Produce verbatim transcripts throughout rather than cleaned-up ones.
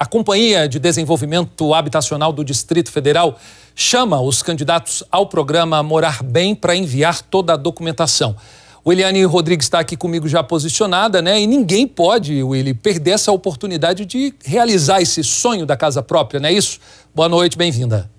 Companhia de Desenvolvimento Habitacional do Distrito Federal chama os candidatos ao programa Morar Bem para enviar toda a documentação. O Eliane Rodrigues está aqui comigo já posicionada, né? E ninguém pode, Willy, perder essa oportunidade de realizar esse sonho da casa própria, não é isso? Boa noite, bem-vinda.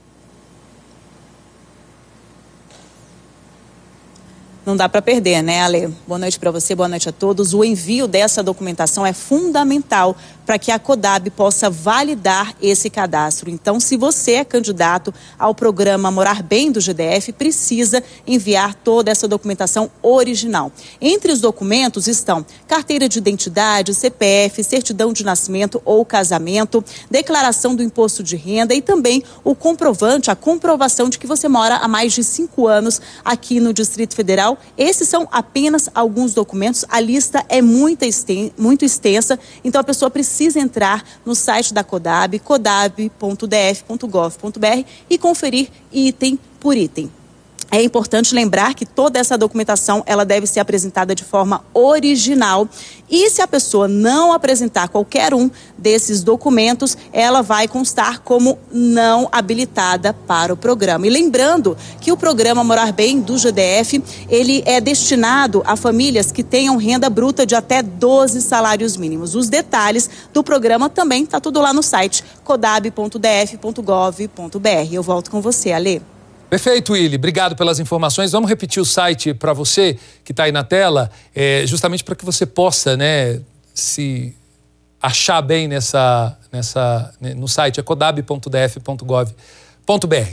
Não dá para perder, né, Ale? Boa noite para você, boa noite a todos. O envio dessa documentação é fundamental para que a CODAB possa validar esse cadastro. Então, se você é candidato ao programa Morar Bem do G D F, precisa enviar toda essa documentação original. Entre os documentos estão carteira de identidade, C P F, certidão de nascimento ou casamento, declaração do imposto de renda e também o comprovante, a comprovação de que você mora há mais de cinco anos aqui no Distrito Federal. Esses são apenas alguns documentos, a lista é muito extensa, então a pessoa precisa entrar no site da CODAB, codab ponto d f ponto gov ponto b r e conferir item por item. É importante lembrar que toda essa documentação ela deve ser apresentada de forma original e se a pessoa não apresentar qualquer um desses documentos, ela vai constar como não habilitada para o programa. E lembrando que o programa Morar Bem do G D F, ele é destinado a famílias que tenham renda bruta de até doze salários mínimos. Os detalhes do programa também está tudo lá no site codab ponto d f ponto gov ponto b r. Eu volto com você, Alê. Perfeito, Willy. Obrigado pelas informações. Vamos repetir o site para você que está aí na tela, é, justamente para que você possa, né, se achar bem nessa, nessa, no site, é codab ponto d f ponto gov ponto b r.